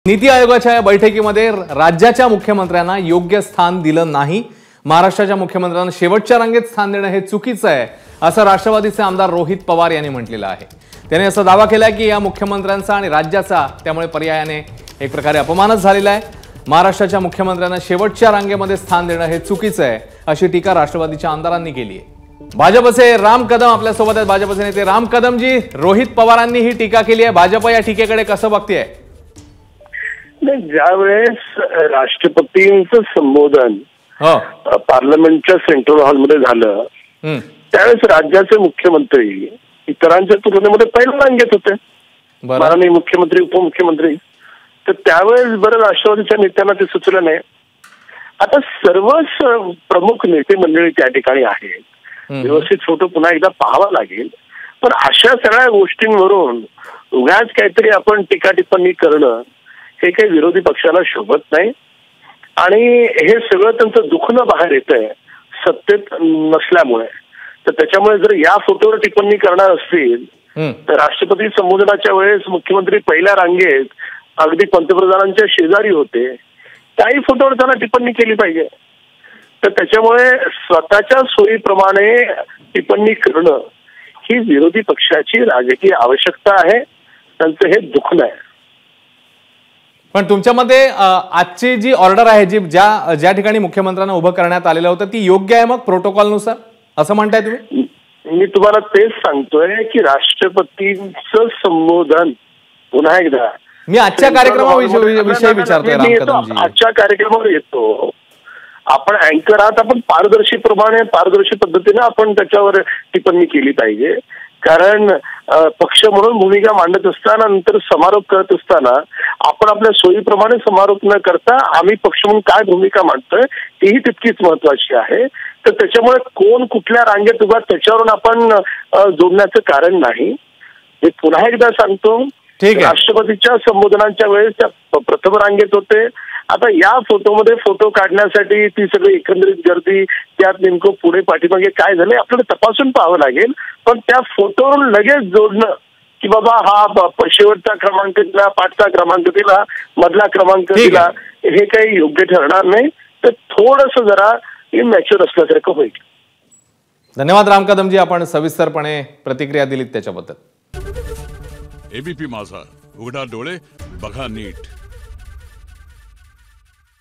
नीति आयोगाच्या या बैठकीमध्ये राज्याच्या मुख्यमंत्र्यांना योग्य स्थान दिलं नाही। महाराष्ट्राच्या मुख्यमंत्र्यांना शेवटच्या रांगेत स्थान देणं हे चुकीचं आहे असं राष्ट्रवादीचे आमदार रोहित पवार यांनी म्हटलेलं आहे। त्यांनी असा दावा केला की या मुख्यमंत्र्यांचा आणि राज्याचा त्यामुळे पर्यायाने एक प्रकारे अपमानच झालेला आहे। महाराष्ट्राच्या मुख्यमंत्र्यांना शेवटच्या रांगेमध्ये स्थान देणं हे चुकीचं आहे अशी टीका राष्ट्रवादीच्या आमदारांनी केली आहे। भाजपचे राम कदम आपल्या सोबत आहेत। भाजपचे नेते राम कदमजी, रोहित पवारांनी ही टीका केली आहे, भाजप या टीकेकडे कसं बघतेय? ज्यावेळेस राष्ट्रपतींचं संबोधन पार्लमेंटच्या सेंट्रल हॉलमध्ये झालं त्यावेळेस राज्याचे मुख्यमंत्री इतरांच्या तुलनेमध्ये पहिल्या रांगेत होते, माननीय मुख्यमंत्री उपमुख्यमंत्री। तर त्यावेळेस बरं राष्ट्रवादीच्या नेत्यांना ते सुचलं नाही। आता सर्वच प्रमुख नेते मंडळी त्या ठिकाणी आहेत, व्यवस्थित फोटो पुन्हा एकदा पाहावा लागेल। पण अशा सगळ्या गोष्टींवरून उगाच काहीतरी आपण टीका टिप्पणी करणं हे काही विरोधी पक्षाला शोभत नाही आणि हे सगळं त्यांचं दुखणं बाहेर येतंय सत्तेत नसल्यामुळे। तर त्याच्यामुळे जर या फोटोवर टिप्पणी करणार असतील तर राष्ट्रपती संबोधनाच्या वेळेस मुख्यमंत्री पहिल्या रांगेत अगदी पंतप्रधानांच्या शेजारी होते, त्याही फोटोवर त्यांना टिप्पणी केली पाहिजे। तर त्याच्यामुळे स्वतःच्या सोयीप्रमाणे टिप्पणी करणं ही विरोधी पक्षाची राजकीय आवश्यकता आहे, त्यांचं हे दुखणं आहे। पण तुमच्यामध्ये आजची जी ऑर्डर आहे, जी ज्या ठिकाणी मुख्यमंत्र्यांना उभं करण्यात आलेलं होतं ती योग्य आहे मग प्रोटोकॉलनुसार असं म्हणताय तुम्ही? मी तुम्हाला तेच सांगतोय की राष्ट्रपतींचं संबोधन पुन्हा एकदा मी आजच्या कार्यक्रमाविषयी विचारतोय राम कदमजी। आजच्या कार्यक्रमावर येतो, आपण अँकर आहात, आपण पारदर्शी पद्धतीने आपण त्याच्यावर टिप्पणी केली पाहिजे। कारण पक्ष म्हणून भूमिका मांडत असताना नंतर समारोप करत असताना आपण आपल्या सोयीप्रमाणे समारोप न करता आम्ही पक्ष म्हणून काय भूमिका मांडतोय तीही तितकीच महत्वाची आहे। तर त्याच्यामुळे कोण कुठल्या रांगेत उभा त्याच्यावरून आपण जोडण्याचं कारण नाही। हे पुन्हा एकदा सांगतो, राष्ट्रपतीच्या संबोधनाच्या वेळेस त्या प्रथम रांगेत होते। आता या फोटोमध्ये फोटो काढण्यासाठी ती सगळी एकंदरीत गर्दी, त्यात नेमकं पुढे पाठीमागे काय झालंय आपल्याला तपासून पाहावं लागेल। पण त्या फोटोवरून लगेच जोडणं की बाबा हा शेवटचा क्रमांक दिला, पाठचा क्रमांक दिला, मधला क्रमांक दिला, हे काही योग्य ठरणार नाही। तर थोडंसं जरा इमॅच्युअर असल्यासारखं होईल। धन्यवाद राम कदमजी, आपण सविस्तरपणे प्रतिक्रिया दिलीत त्याच्याबद्दल। एबीपी माझा, उघडा डोळे बघा नीट।